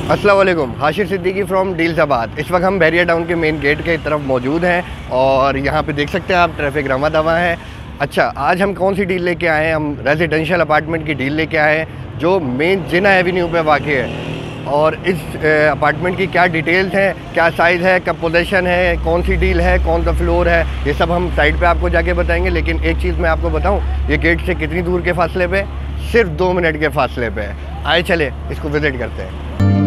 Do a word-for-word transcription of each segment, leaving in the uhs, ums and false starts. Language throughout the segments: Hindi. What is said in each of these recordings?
अस्सलाम वालेकुम, हाशिर सिद्दीकी फ्रॉम डील्साबाद। इस वक्त हम बैरिया टाउन के मेन गेट के तरफ मौजूद हैं और यहाँ पे देख सकते हैं आप ट्रैफिक रमा दवा है। अच्छा, आज हम कौन सी डील लेके आए हैं? हम रेजिडेंशियल अपार्टमेंट की डील लेके आए हैं जो मेन जिना एवेन्यू पे वाक़ है। और इस अपार्टमेंट की क्या डिटेल्स हैं, क्या साइज़ है, कब पोजीशन है, कौन सी डील है, कौन सा फ्लोर है, ये सब हम साइड पे आपको जाके बताएंगे। लेकिन एक चीज़ मैं आपको बताऊं, ये गेट से कितनी दूर के फासले पे? सिर्फ दो मिनट के फासले पे है। आए चले इसको विज़िट करते हैं।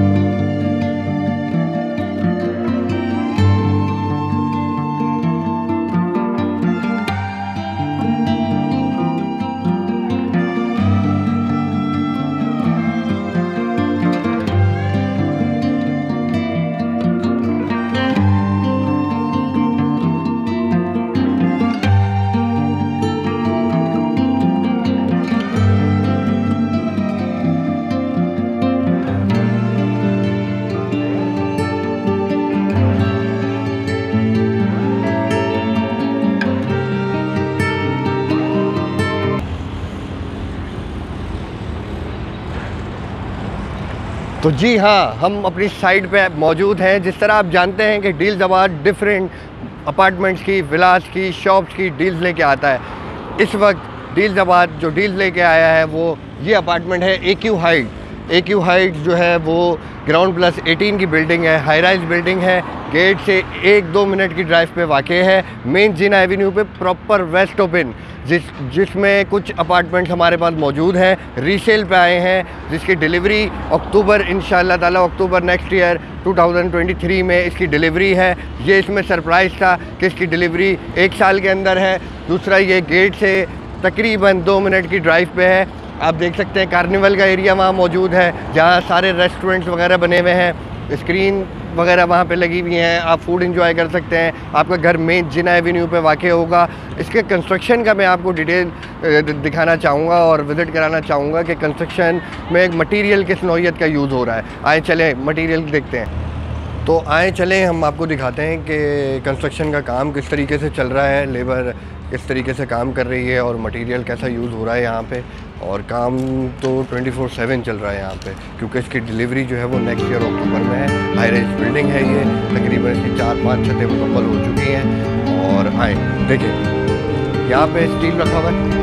तो जी हाँ, हम अपनी साइड पे मौजूद हैं। जिस तरह आप जानते हैं कि डील्साबाद डिफरेंट अपार्टमेंट्स की, विलास की, शॉप्स की डील्स लेके आता है। इस वक्त डील्साबाद जो डील्स लेके आया है वो ये अपार्टमेंट है A Q height. A Q height जो है वो ग्राउंड प्लस एटीन की बिल्डिंग है, हाई राइज बिल्डिंग है। गेट से एक दो मिनट की ड्राइव पे वाक़ है, मेन जिना एवेन्यू पे प्रॉपर वेस्ट ओपन, जिस जिसमें कुछ अपार्टमेंट्स हमारे पास मौजूद हैं, रीसेल पे आए हैं, जिसकी डिलीवरी अक्टूबर इंशाल्लाह ताला October next year two thousand twenty three में इसकी डिलीवरी है। ये इसमें सरप्राइज़ था कि इसकी डिलीवरी एक साल के अंदर है। दूसरा, ये गेट से तकरीबन दो मिनट की ड्राइव पे है। आप देख सकते हैं कार्निवल का एरिया वहाँ मौजूद है, जहाँ सारे रेस्टोरेंट्स वगैरह बने हुए हैं, स्क्रीन वगैरह वहाँ पे लगी हुई हैं, आप फूड एंजॉय कर सकते हैं। आपका घर मेन जिना एवेन्यू पे वाक़ होगा। इसके कंस्ट्रक्शन का मैं आपको डिटेल दिखाना चाहूँगा और विज़िट कराना चाहूँगा कि कंस्ट्रक्शन में एक मटेरियल किस नौइयत का यूज़ हो रहा है। आए चलें मटेरियल देखते हैं। तो आए चलें हम आपको दिखाते हैं कि कंस्ट्रक्शन का काम किस तरीके से चल रहा है, लेबर किस तरीके से काम कर रही है और मटेरियल कैसा यूज़ हो रहा है यहाँ पे। और काम तो ट्वेंटी फोर सेवन चल रहा है यहाँ पे, क्योंकि इसकी डिलीवरी जो है वो नेक्स्ट ईयर अक्टूबर में है। हाई राइज बिल्डिंग है ये, तकरीबन इसकी चार पाँच छतें मुकम्मल हो चुकी हैं। और आए देखिए, यहाँ पे स्टील रखा हुआ है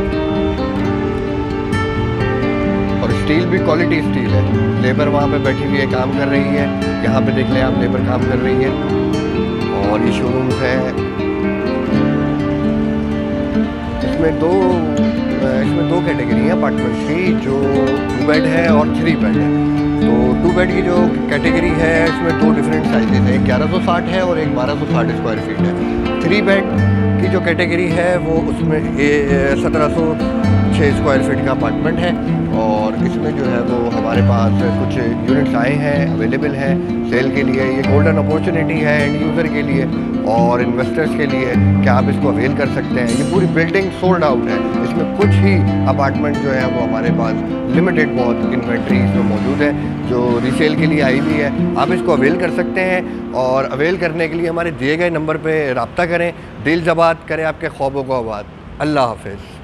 और स्टील भी क्वालिटी स्टील है। लेबर वहाँ पे बैठी हुई है, काम कर रही है। यहाँ पे देख लें आप, लेबर काम कर रही है। और ये शोरूम्स है, इसमें दो इसमें दो कैटेगरी है अपार्टमेंट्स की, जो टू बेड है और थ्री बेड है। तो टू बेड की जो कैटेगरी है इसमें दो डिफरेंट साइजेस हैं, ग्यारह सौ साठ है और एक बारह सौ साठ स्क्वायर फीट है। थ्री बेड की जो कैटेगरी है वो उसमें सत्रह सौ छः स्क्वायर फीट का अपार्टमेंट है। और इसमें जो है वो हमारे पास कुछ यूनिट्स आए हैं, अवेलेबल हैं सेल के लिए। ये गोल्डन अपॉर्चुनिटी है एंड यूज़र के लिए और इन्वेस्टर्स के लिए कि आप इसको अवेल कर सकते हैं। ये पूरी बिल्डिंग सोल्ड आउट है, इसमें कुछ ही अपार्टमेंट जो है वो हमारे पास लिमिटेड बहुत इन्वेंट्री इसमें मौजूद है जो रीसेल के लिए आई हुई है। आप इसको अवेल कर सकते हैं और अवेल करने के लिए हमारे दिए गए नंबर पर रब्ता करें। डील्साबाद करें आपके ख्वाबों को आबाद। अल्लाह हाफ़िज़।